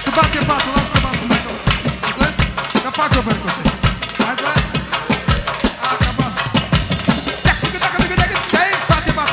bate pasul, lasă că bate mai tot. Că fac o percuție. Hai să... Acabă. Bate pasul.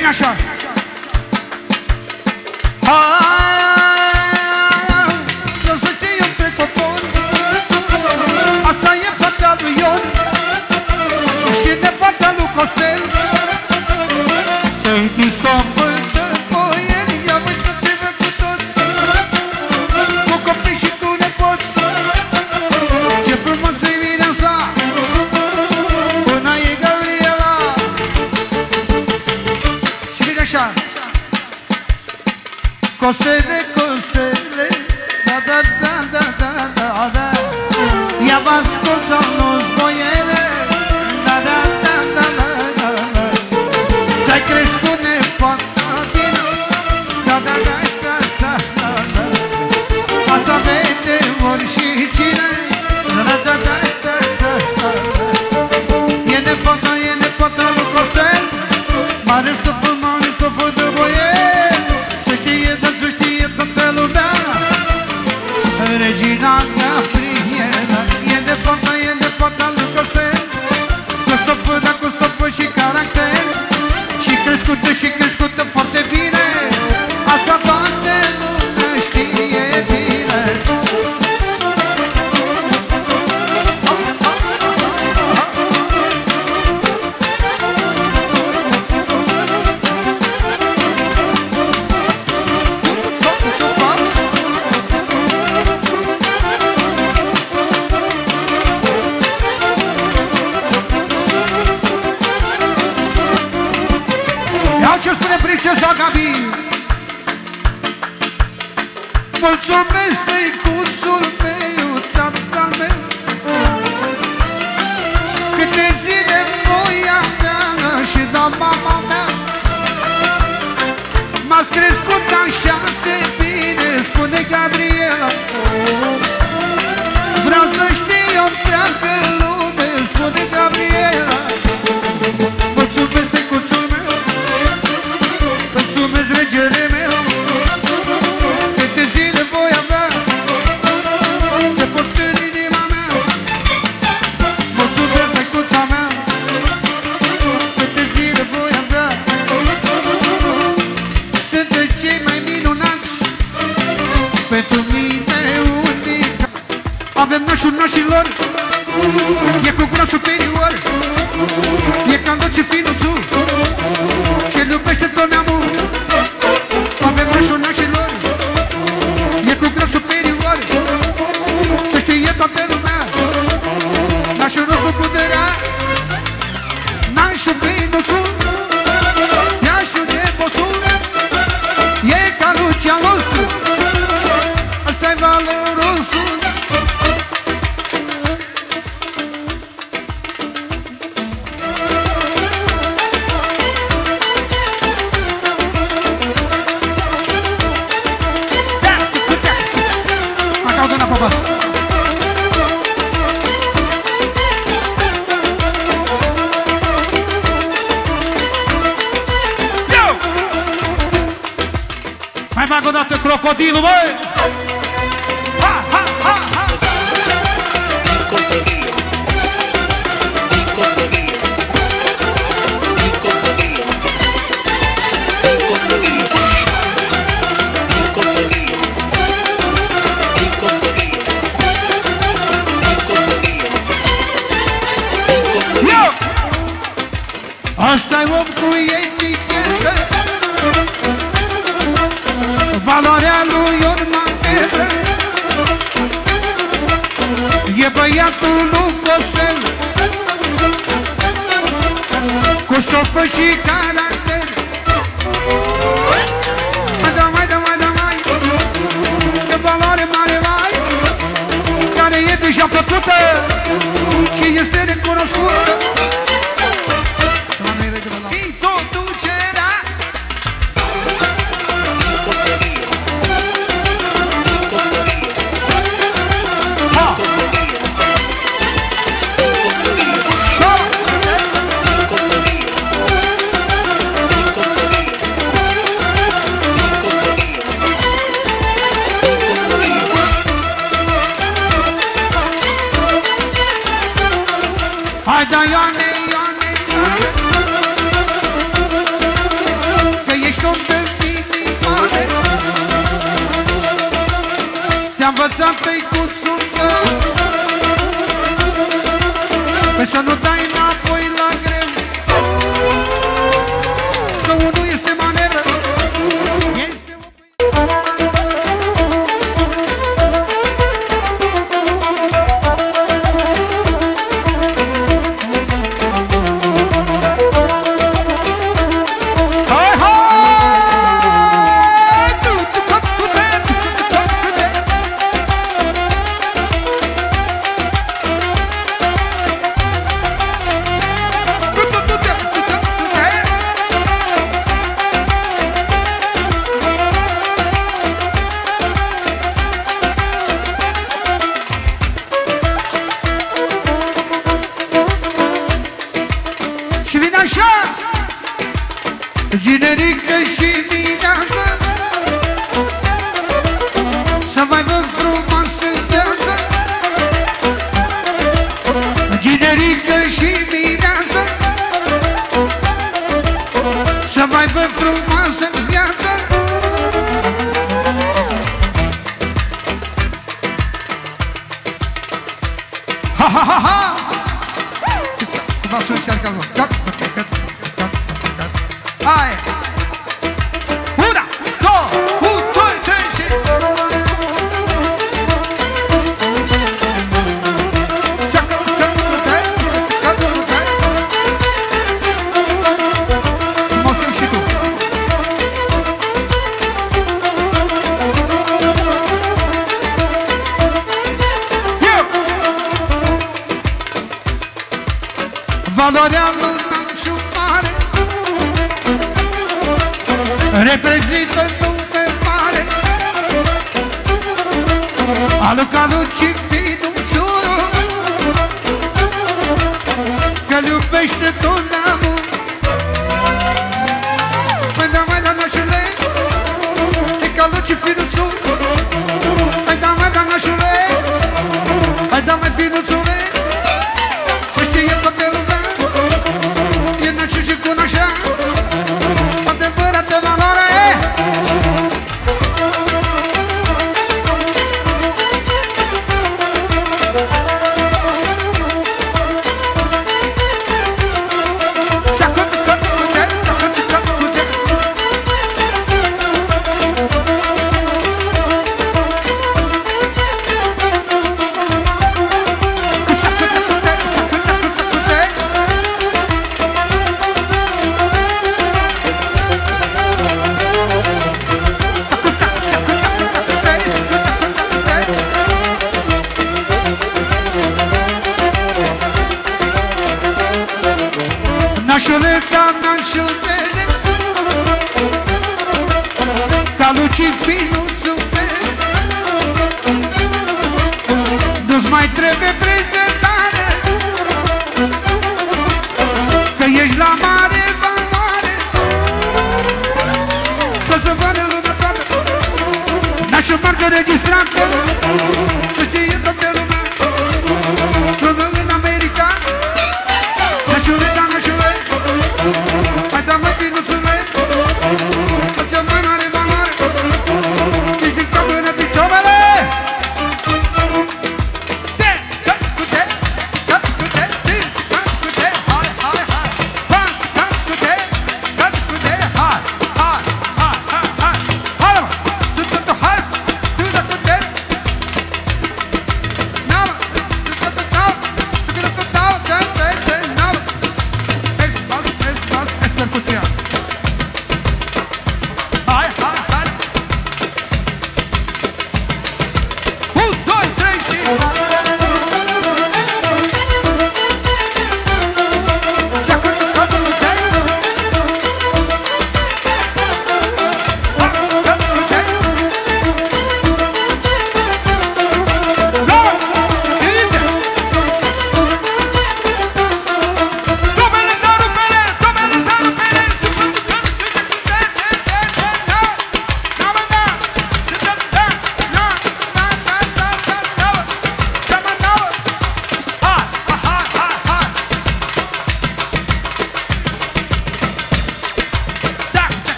vine așa. Eu să te iau între popor, asta e fata lui Ion și nepoata lui Costel. Te-ai dus o vândă boieri, ia uitați-vă cu toți, cu copii și cu nepoți. Ce frumos e vine asta, până e Gabriela. Și vine așa. Costele, costele, da, da, da, da, da, da, da. Ia vă ascultă-mi boiere, da, da, da, da, da, da, da. Ți-ai crescut nepoata bine, da, da, da, da, da, da, da. Asta vede ori și cine, da, da, da, da, da, da, da. E nepoata lui Costel, mare stofă de boiere. Să știe toată lumea, Regina Gabriela. E nepoata lui Costel, cu stofă și caracter, și crescută foarte bine. Asta toată lumea știe bine. Ce spune prințesa Gabi? Mulțumesc, tăicuțul meu, tatăl meu, câte zile voia mea și la mama mea. M-ați crescut așa de bine, spune Gabriela. Vreau să știu întreagă lume, spune Gabriela. Mulțumesc, tăicuțul meu, mulțumesc, regele meu, câte zile voi avea, te port în inima mea. Mulțumesc, tăicuța mea, câte zile voi avea. Sunt cei mai minunați, pentru mine unic. Avem nașul nașilor, e cu gura superior, e ca Doce Finuțu, și-l iubește tot neamul. Avem nașul nașilor, e cu gura superior, să știe toată lumea. Nașul nostru puterea, nașul Finuțu, nașul Neposul, e ca Lucia nostru, ăsta-i valorosul. Mai bag o dată crocodilul, băi! Ha, ha, ha, ha! Il crocodilo. Il crocodilo. Il crocodilo. Il crocodilo. Il crocodilo. Il crocodilo. Il crocodilo. Il crocodilo. Yo! Asta-i om cu etichetă, valoarea lui Ion Mantebră, e băiatul lui Costel, cu stofă și caracter. Mai da, de valoare mare, mai, care e deja făcută și este recunoscută. Introducerea. Hai da, Ioane, Ioane, Ioane. învățat pe cuțul tău că să nu dai înapoi la greu, că unul este manevră, este o... Și vine așa, generică și mireasă, să mai văd frumoasă viață. Generică și mireasă, să mai văd frumoasă viață. Ha ha ha ha! Cum să încercă acolo? Hai! Una, două, un, doi, trei și... Mă simt și tu! Valoarea lui Nașu mare reprezintă lume mare, alu ca Luci Finuțul, că-l iubește tot neamul. Mai da Nașule, e ca Luci Finuțul. Mai da Nașule, mai da Finuțule, să știe toată lumea, e Nașu și cu Nașa, adevărată valoare. Nașule, ca Nașule, ca Luci Finuțule, nu-ți mai trebuie prezentare, că ești la mare valoare, că să vadă lumea toată. Nașul marcă registrată,